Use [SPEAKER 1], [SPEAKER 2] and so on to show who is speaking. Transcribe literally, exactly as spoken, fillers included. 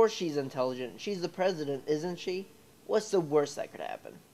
[SPEAKER 1] course she's intelligent. She's the president, isn't she? What's the worst that could happen?